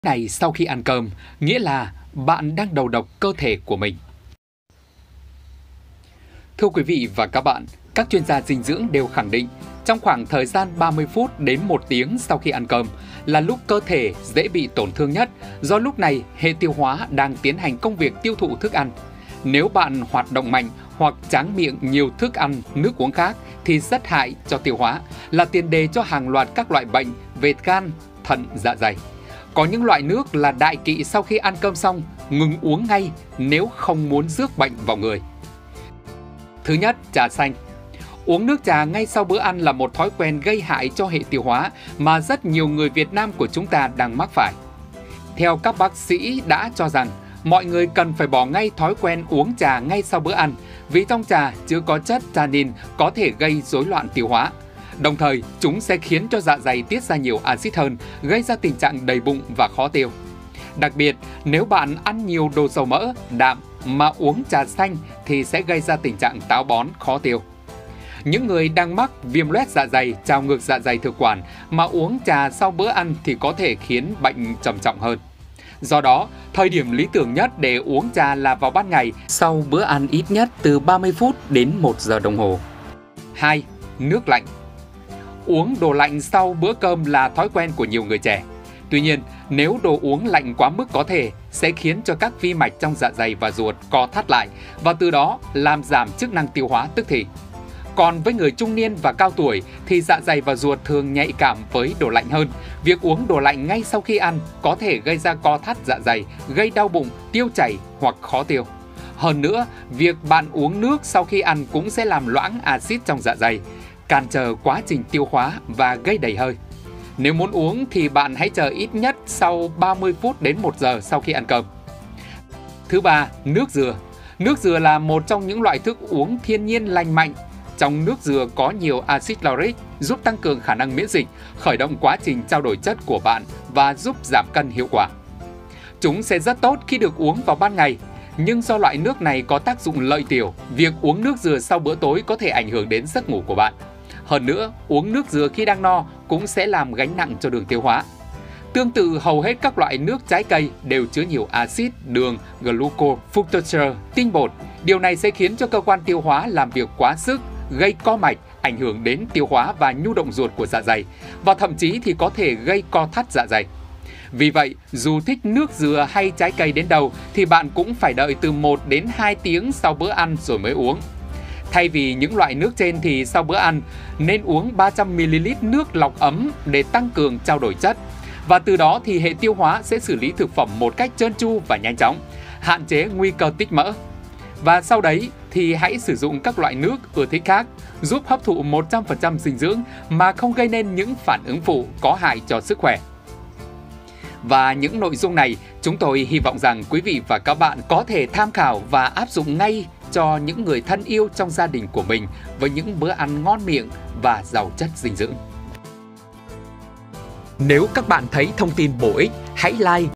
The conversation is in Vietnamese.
Này sau khi ăn cơm, nghĩa là bạn đang đầu độc cơ thể của mình. Thưa quý vị và các bạn, các chuyên gia dinh dưỡng đều khẳng định trong khoảng thời gian 30 phút đến 1 tiếng sau khi ăn cơm là lúc cơ thể dễ bị tổn thương nhất, do lúc này hệ tiêu hóa đang tiến hành công việc tiêu thụ thức ăn. Nếu bạn hoạt động mạnh hoặc tráng miệng nhiều thức ăn, nước uống khác thì rất hại cho tiêu hóa, là tiền đề cho hàng loạt các loại bệnh về gan, thận, dạ dày. Có những loại nước là đại kỵ sau khi ăn cơm xong, ngừng uống ngay nếu không muốn rước bệnh vào người. Thứ nhất, trà xanh. Uống nước trà ngay sau bữa ăn là một thói quen gây hại cho hệ tiêu hóa mà rất nhiều người Việt Nam của chúng ta đang mắc phải. Theo các bác sĩ đã cho rằng, mọi người cần phải bỏ ngay thói quen uống trà ngay sau bữa ăn vì trong trà chứa có chất tannin có thể gây rối loạn tiêu hóa. Đồng thời, chúng sẽ khiến cho dạ dày tiết ra nhiều axit hơn, gây ra tình trạng đầy bụng và khó tiêu. Đặc biệt, nếu bạn ăn nhiều đồ dầu mỡ, đạm mà uống trà xanh thì sẽ gây ra tình trạng táo bón, khó tiêu. Những người đang mắc viêm loét dạ dày, trào ngược dạ dày thực quản mà uống trà sau bữa ăn thì có thể khiến bệnh trầm trọng hơn. Do đó, thời điểm lý tưởng nhất để uống trà là vào ban ngày, sau bữa ăn ít nhất từ 30 phút đến 1 giờ đồng hồ. 2. Nước lạnh. Uống đồ lạnh sau bữa cơm là thói quen của nhiều người trẻ. Tuy nhiên, nếu đồ uống lạnh quá mức có thể sẽ khiến cho các vi mạch trong dạ dày và ruột co thắt lại và từ đó làm giảm chức năng tiêu hóa tức thì. Còn với người trung niên và cao tuổi thì dạ dày và ruột thường nhạy cảm với đồ lạnh hơn. Việc uống đồ lạnh ngay sau khi ăn có thể gây ra co thắt dạ dày, gây đau bụng, tiêu chảy hoặc khó tiêu. Hơn nữa, việc bạn uống nước sau khi ăn cũng sẽ làm loãng axit trong dạ dày, cản trở quá trình tiêu hóa và gây đầy hơi. Nếu muốn uống thì bạn hãy chờ ít nhất sau 30 phút đến 1 giờ sau khi ăn cơm. Thứ ba, nước dừa. Nước dừa là một trong những loại thức uống thiên nhiên lành mạnh. Trong nước dừa có nhiều axit lauric giúp tăng cường khả năng miễn dịch, khởi động quá trình trao đổi chất của bạn và giúp giảm cân hiệu quả. Chúng sẽ rất tốt khi được uống vào ban ngày, nhưng do loại nước này có tác dụng lợi tiểu, việc uống nước dừa sau bữa tối có thể ảnh hưởng đến giấc ngủ của bạn. Hơn nữa, uống nước dừa khi đang no cũng sẽ làm gánh nặng cho đường tiêu hóa. Tương tự, hầu hết các loại nước trái cây đều chứa nhiều axit, đường, glucose, fructose, tinh bột. Điều này sẽ khiến cho cơ quan tiêu hóa làm việc quá sức, gây co mạch, ảnh hưởng đến tiêu hóa và nhu động ruột của dạ dày, và thậm chí thì có thể gây co thắt dạ dày. Vì vậy, dù thích nước dừa hay trái cây đến đâu thì bạn cũng phải đợi từ 1 đến 2 tiếng sau bữa ăn rồi mới uống. Thay vì những loại nước trên thì sau bữa ăn nên uống 300ml nước lọc ấm để tăng cường trao đổi chất. Và từ đó thì hệ tiêu hóa sẽ xử lý thực phẩm một cách trơn tru và nhanh chóng, hạn chế nguy cơ tích mỡ. Và sau đấy thì hãy sử dụng các loại nước ưa thích khác, giúp hấp thụ 100% dinh dưỡng mà không gây nên những phản ứng phụ có hại cho sức khỏe. Và những nội dung này chúng tôi hy vọng rằng quý vị và các bạn có thể tham khảo và áp dụng ngay cho những người thân yêu trong gia đình của mình với những bữa ăn ngon miệng và giàu chất dinh dưỡng. Nếu các bạn thấy thông tin bổ ích, hãy like